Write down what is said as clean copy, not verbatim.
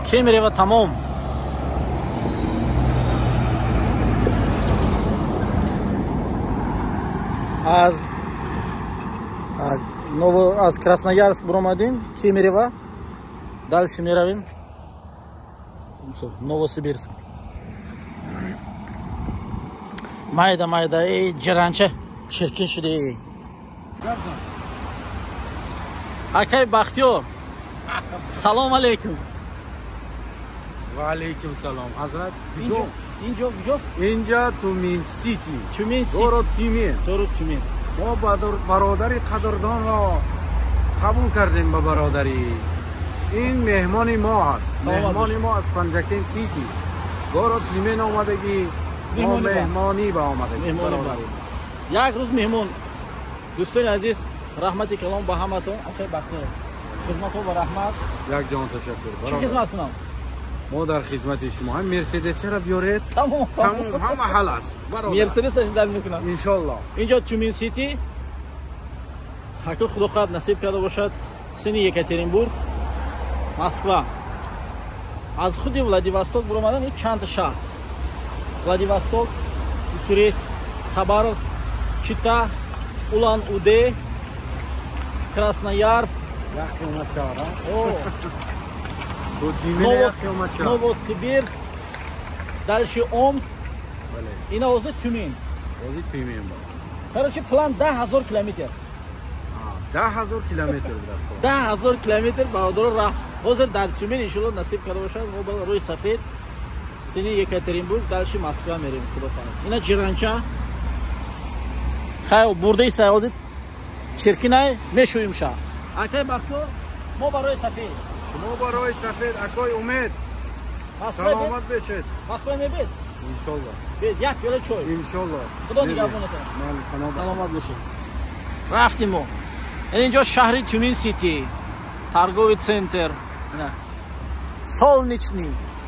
Ke mereva tamom. از Красноярск برآمدیم کی میریم دالش میرویم نووسیبیرسک مایدا ای جرانچه شرکین شده ای акай бахтиёр салом алейкум ва алейкум салом ҳазрат инҷо Тюмень сити Тюмень сити город Тюмень мо бародари қадрдонро қабул кардем ба бародарӣ ин меҳмони мо аст меҳмони мо аз Панҷакен сити город Тюмень омадагӣ мо меҳмонӣ ба омадагӣ як рӯз меҳмон дӯстони азиз раҳмати калом ба ҳаматон акай бахтиёр хизматҳо ва раҳмат якҷон ташаккур чӣ хизмат кунам мо дар хизмати шумо ҳам мерседес чара биёред тамом ҳама ҳал аст мерседесаш дар мекунам иншоллоҳ инҷо Тюмень сити ҳакто худо хоҳад насиб карда бошад сини Екатеринбург Москва аз худи Владивосток буромадам ин чанд шаҳр Владивосток Уссурийск Хабаровск Чита Улан-Удэ Красноярск Новосибирск дальше Омск и на озда Тюмень. Короче, план 10,000 километр. 10,000 километр. 10,000 километр бародаро рафт. Ҳозир дар Тюмень иншаллоҳ насиб карда бошад мо ба рӯи сафед сини Екатеринбург дальше Москва мерем худо хоҳад. Ина ҷиранча хай бурдаи саёҳат чиркинай мешӯим шаҳр. акай бахтиёр мо барои сафед шумо барои сафед акой умед саломат бешед Москва мебед иншоллоҳ бед як пиёла чой иншоллоҳ худо нигаҳбонатон саломат бошед рафтем мо инҷо шаҳри Тюмень сити торговый центр солнечный